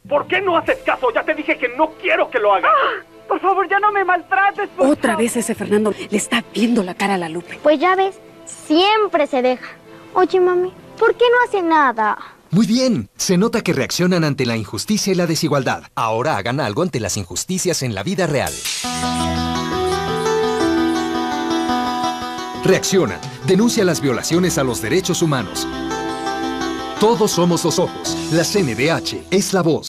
¿Por qué no haces caso? Ya te dije que no quiero que lo hagas. Por favor, ya no me maltrates, por Otra favor. vez ese Fernando le está viendo la cara a la Lupe. Pues ya ves, siempre se deja. Oye, mami, ¿por qué no hace nada? Muy bien, se nota que reaccionan ante la injusticia y la desigualdad. Ahora hagan algo ante las injusticias en la vida real. Reacciona, denuncia las violaciones a los derechos humanos. Todos somos los ojos. La CNDH es la voz.